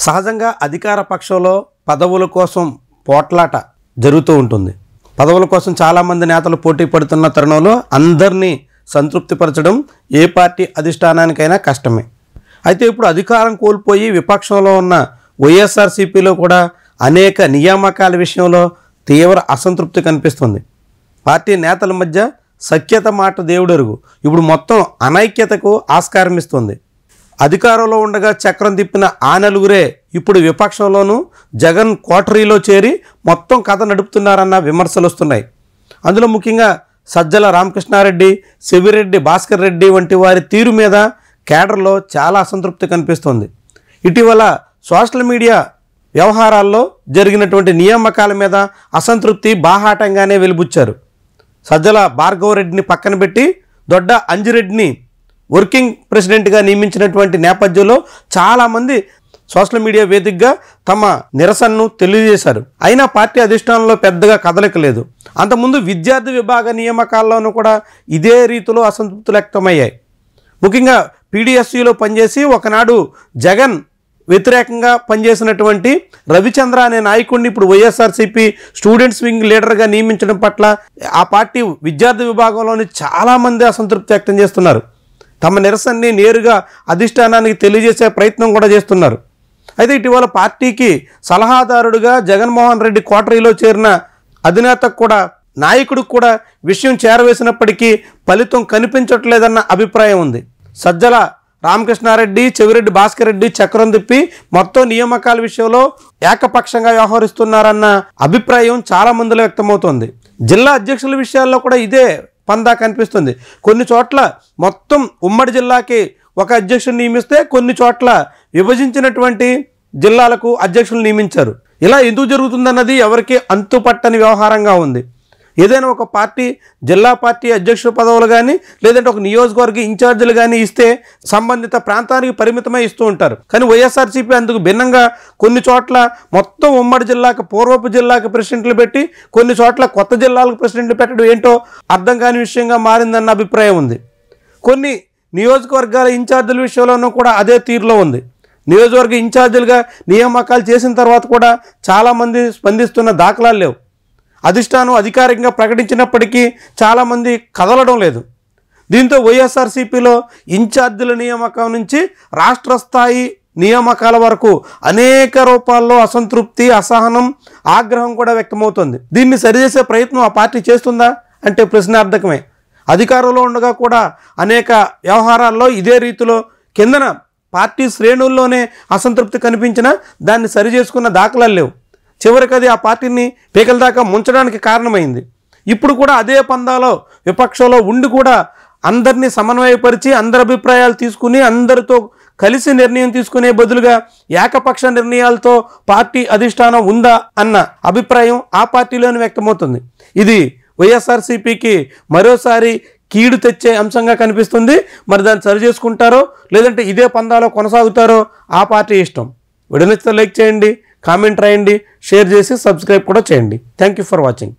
సహజంగా అధికార పక్షంలో పదవుల కోసం పోట్లాట జరుగుతూ ఉంటుంది. పదవుల కోసం చాలామంది నేతలు పోటీ పడుతున్న తరుణంలో అందరినీ సంతృప్తిపరచడం ఏ పార్టీ అధిష్టానానికైనా కష్టమే. అయితే ఇప్పుడు అధికారం కోల్పోయి విపక్షంలో ఉన్న వైఎస్ఆర్సీపీలో కూడా అనేక నియామకాల విషయంలో తీవ్ర అసంతృప్తి కనిపిస్తుంది. పార్టీ నేతల మధ్య సఖ్యత మాట దేవుడెరుగు ఇప్పుడు మొత్తం అనైక్యతకు ఆస్కారం ఇస్తుంది. అధికారంలో ఉండగా చక్రం తిప్పిన ఆ నలుగురే ఇప్పుడు విపక్షంలోనూ జగన్ కోటరీలో చేరి మొత్తం కథ నడుపుతున్నారన్న విమర్శలు వస్తున్నాయి. అందులో ముఖ్యంగా సజ్జల రామకృష్ణారెడ్డి, శివిరెడ్డి భాస్కర్ రెడ్డి వంటి వారి తీరు మీద కేడర్లో చాలా అసంతృప్తి కనిపిస్తుంది. ఇటీవల సోషల్ మీడియా వ్యవహారాల్లో జరిగినటువంటి నియామకాల మీద అసంతృప్తి బాహాటంగానే వెలిబుచ్చారు. సజ్జల భార్గవరెడ్డిని పక్కన పెట్టి దొడ్డ అంజిరెడ్డిని వర్కింగ్ ప్రెసిడెంట్గా నియమించినటువంటి నేపథ్యంలో చాలామంది సోషల్ మీడియా వేదికగా తమ నిరసనను తెలియజేశారు. అయినా పార్టీ అధిష్టానంలో పెద్దగా కదలికలేదు. అంతకుముందు విద్యార్థి విభాగ నియామకాల్లోనూ కూడా ఇదే రీతిలో అసంతృప్తులు వ్యక్తమయ్యాయి. ముఖ్యంగా పీడిఎస్యూలో పనిచేసి ఒకనాడు జగన్ వ్యతిరేకంగా పనిచేసినటువంటి రవిచంద్ర అనే నాయకుడిని ఇప్పుడు వైఎస్ఆర్సీపీ స్టూడెంట్స్ వింగ్ లీడర్గా నియమించడం పట్ల ఆ పార్టీ విద్యార్థి విభాగంలోని చాలామంది అసంతృప్తి వ్యక్తం చేస్తున్నారు. తమ నిరసనని నేరుగా అధిష్టానానికి తెలియజేసే ప్రయత్నం కూడా చేస్తున్నారు. అయితే ఇటీవల పార్టీకి సలహాదారుడిగా జగన్మోహన్ రెడ్డి కోటరీలో చేరిన అధినేతకు కూడా నాయకుడికి కూడా విషయం చేరవేసినప్పటికీ ఫలితం కనిపించట్లేదన్న అభిప్రాయం ఉంది. సజ్జల రామకృష్ణారెడ్డి, చెవిరెడ్డి భాస్కర్ రెడ్డి చక్రం తిప్పి మొత్తం నియామకాల విషయంలో ఏకపక్షంగా వ్యవహరిస్తున్నారన్న అభిప్రాయం చాలా మందిలో వ్యక్తమవుతోంది. జిల్లా అధ్యక్షుల విషయాల్లో కూడా ఇదే పందా కనిపిస్తుంది. కొన్ని చోట్ల మొత్తం ఉమ్మడి జిల్లాకి ఒక అధ్యక్షుడు నియమిస్తే కొన్ని చోట్ల విభజించినటువంటి జిల్లాలకు అధ్యక్షులు నియమించారు. ఇలా ఎందుకు జరుగుతుందన్నది ఎవరికి అంతుపట్టని వ్యవహారంగా ఉంది. ఏదైనా ఒక పార్టీ జిల్లా పార్టీ అధ్యక్షుల పదవులు కానీ లేదంటే ఒక నియోజకవర్గ ఇన్ఛార్జీలు కానీ ఇస్తే సంబంధిత ప్రాంతానికి పరిమితమై ఇస్తూ ఉంటారు. కానీ వైఎస్ఆర్సీపీ అందుకు భిన్నంగా కొన్ని చోట్ల మొత్తం ఉమ్మడి జిల్లాకు పూర్వపు జిల్లాకు ప్రెసిడెంట్లు పెట్టి కొన్ని చోట్ల కొత్త జిల్లాలకు ప్రెసిడెంట్లు పెట్టడం ఏంటో అర్థం కాని విషయంగా మారిందన్న అభిప్రాయం ఉంది. కొన్ని నియోజకవర్గాల ఇన్ఛార్జీల విషయంలోనూ కూడా అదే తీరులో ఉంది. నియోజకవర్గ ఇన్ఛార్జీలుగా నియామకాలు చేసిన తర్వాత కూడా చాలామంది స్పందిస్తున్న దాఖలాలు లేవు. అధిష్టానం అధికారికంగా ప్రకటించినప్పటికీ చాలామంది కదలడం లేదు. దీంతో వైఎస్ఆర్సీపీలో ఇన్ఛార్జీల నియామకం నుంచి రాష్ట్ర స్థాయి నియామకాల వరకు అనేక రూపాల్లో అసంతృప్తి, అసహనం, ఆగ్రహం కూడా వ్యక్తమవుతుంది. దీన్ని సరిచేసే ప్రయత్నం ఆ పార్టీ చేస్తుందా అంటే ప్రశ్నార్థకమే. అధికారంలో ఉండగా కూడా అనేక వ్యవహారాల్లో ఇదే రీతిలో కిందన పార్టీ శ్రేణుల్లోనే అసంతృప్తి కనిపించినా దాన్ని సరిచేసుకున్న దాఖలాలు లేవు. చివరికి అది ఆ పార్టీని పీకల దాకా ముంచడానికి కారణమైంది. ఇప్పుడు కూడా అదే పందాలో విపక్షంలో ఉండి కూడా అందరినీ సమన్వయపరిచి అందరి అభిప్రాయాలు తీసుకుని అందరితో కలిసి నిర్ణయం తీసుకునే బదులుగా ఏకపక్ష నిర్ణయాలతో పార్టీ అధిష్టానం ఉందా అన్న అభిప్రాయం ఆ పార్టీలోనే వ్యక్తమవుతుంది. ఇది వైఎస్ఆర్సీపీకి మరోసారి కీడు తెచ్చే అంశంగా కనిపిస్తుంది. మరి దాన్ని సరి చేసుకుంటారో లేదంటే ఇదే పందాలో కొనసాగుతారో ఆ పార్టీ ఇష్టం. వీడియో నచ్చితే లైక్ చేయండి, కామెంట్ రాయండి, షేర్ చేసి సబ్స్క్రైబ్ కూడా చేయండి. Thank you for watching.